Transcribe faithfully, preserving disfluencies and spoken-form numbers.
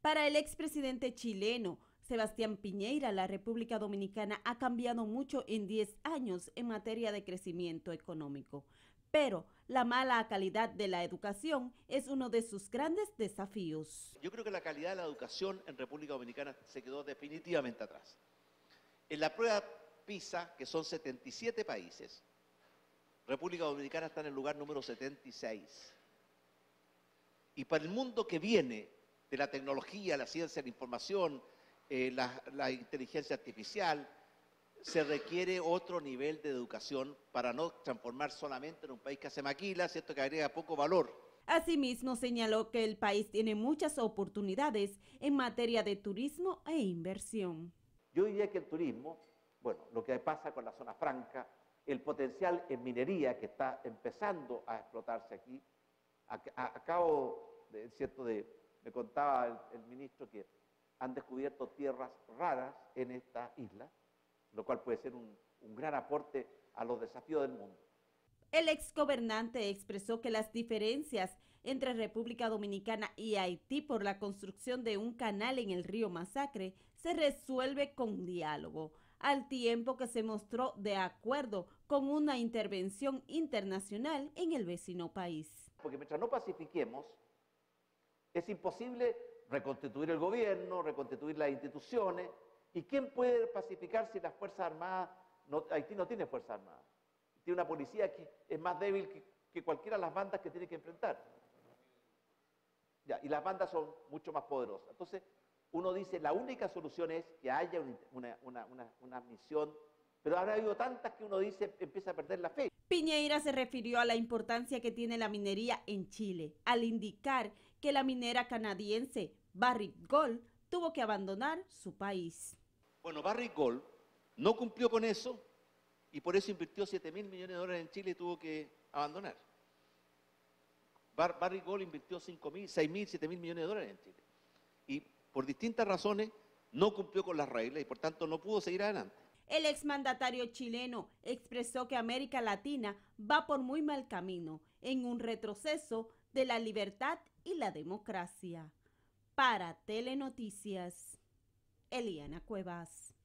Para el expresidente chileno Sebastián Piñera, la República Dominicana ha cambiado mucho en diez años en materia de crecimiento económico, pero la mala calidad de la educación es uno de sus grandes desafíos. Yo creo que la calidad de la educación en República Dominicana se quedó definitivamente atrás. En la prueba PISA, que son setenta y siete países, República Dominicana está en el lugar número setenta y seis. Y para el mundo que viene de la tecnología, la ciencia, la información, eh, la, la inteligencia artificial, se requiere otro nivel de educación para no transformar solamente en un país que hace maquila, ¿cierto?, que agrega poco valor. Asimismo, señaló que el país tiene muchas oportunidades en materia de turismo e inversión. Yo diría que el turismo, bueno, lo que pasa con la zona franca, el potencial en minería que está empezando a explotarse aquí. Acabo, de, cierto, de, me contaba el, el ministro que han descubierto tierras raras en esta isla, lo cual puede ser un, un gran aporte a los desafíos del mundo. El exgobernante expresó que las diferencias entre República Dominicana y Haití por la construcción de un canal en el río Masacre se resuelve con diálogo, al tiempo que se mostró de acuerdo con una intervención internacional en el vecino país. Porque mientras no pacifiquemos, es imposible reconstituir el gobierno, reconstituir las instituciones. ¿Y quién puede pacificar si las Fuerzas Armadas, no, Haití no tiene Fuerzas Armadas? Tiene una policía que es más débil que, que cualquiera de las bandas que tiene que enfrentar. Ya, y las bandas son mucho más poderosas. Entonces, uno dice, la única solución es que haya una, una, una, una misión, pero ahora ha habido tantas que uno dice, empieza a perder la fe. Piñera se refirió a la importancia que tiene la minería en Chile, al indicar que la minera canadiense Barrick Gold tuvo que abandonar su país. Bueno, Barrick Gold no cumplió con eso y por eso invirtió siete mil millones de dólares en Chile y tuvo que abandonar. Bar Barrick Gold invirtió cinco mil, seis mil, siete mil millones de dólares en Chile. Y por distintas razones no cumplió con las reglas y por tanto no pudo seguir adelante. El exmandatario chileno expresó que América Latina va por muy mal camino, en un retroceso de la libertad y la democracia. Para Telenoticias, Eliana Cuevas.